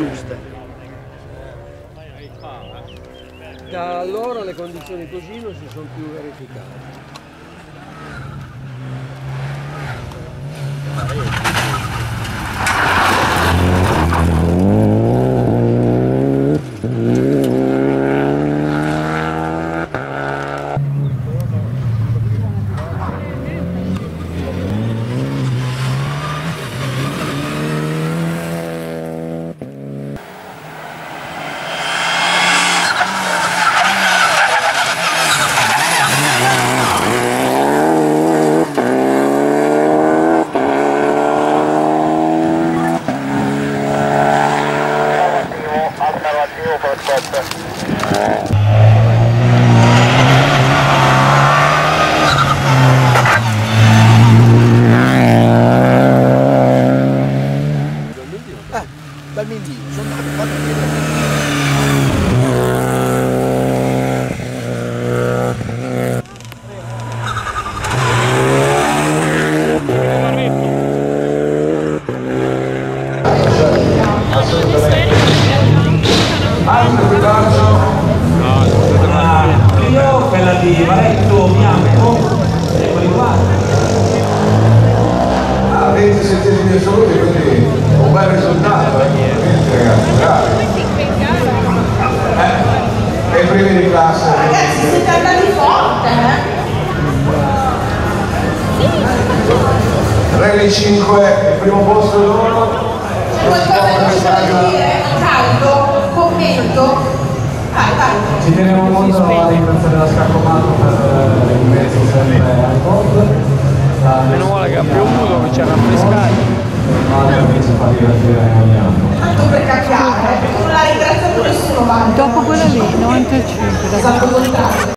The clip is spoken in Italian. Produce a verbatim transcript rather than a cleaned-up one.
giuste. Da allora le condizioni così non si sono più verificate. Ah, dal Mindino, sono andato a fare io quella di Valetto bianco e quelli qua. Ah, venti settesimi assoluti, quindi un bel risultato, eh, ragazzi, bravi. Eh, e primi di classe. Ragazzi, siete andati forte, eh? Rally cinque, il primo posto loro. C'è qualcosa che possiamo dire a caldo, commento? Vai, vai. Ci tenevo molto a ringraziare la Scaccomato per il mezzo sempre al top. Meno male che ha piovuto, che c'era affrescato. Ma mi fa divertire ogni anno. Tanto per cambiare, non l'ha ringraziato nessuno, va. Dopo quella lì, novantacinque. Esatto, contrario.